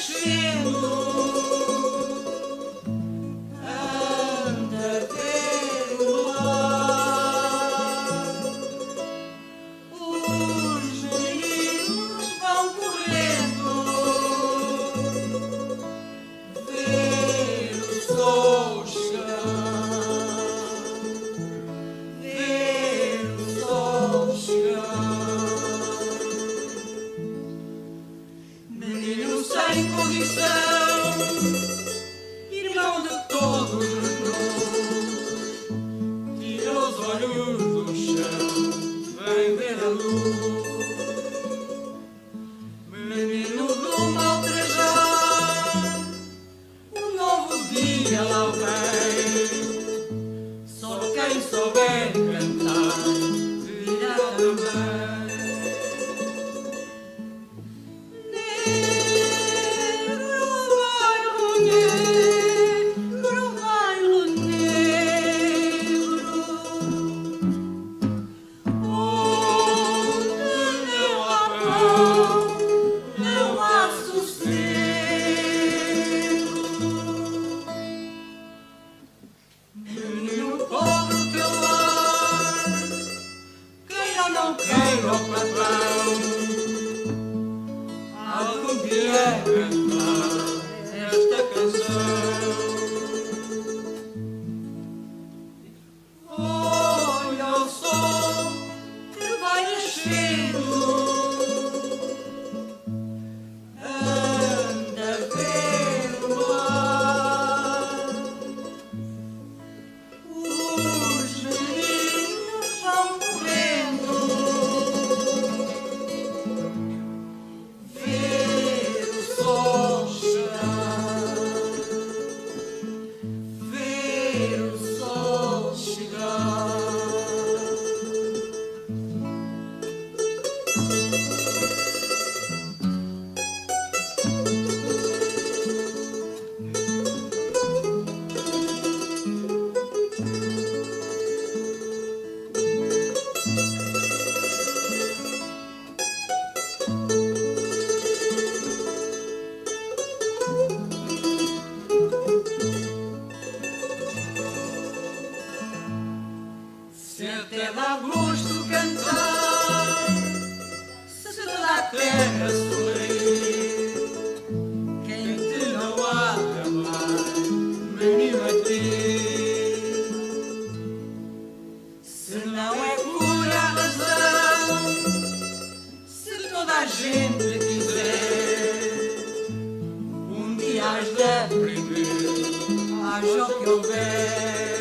nascendo, anda a ver o mar. Os meninos vão correndo ver o sol chegar, ver o sol chegar. Menino sem condição, irmão de todos nós, tira os olhos do chão, vem ver a luz. Menino do mal trajar, um novo dia lá vem. Só quem souber cantar virá também. Não queira o patrão algum dia cantar esta canção. Olha o sol que vai nascendo, anda a ver o mar. Os meninos vão correndo ver o sol chegar, ver o sol chegar. Se até dá gosto cantar, se toda a terra sorrir, quem te não há de amar, menino a ti. Se não é pura razão, se toda a gente quiser, um dia has de aprender, haja o que houver.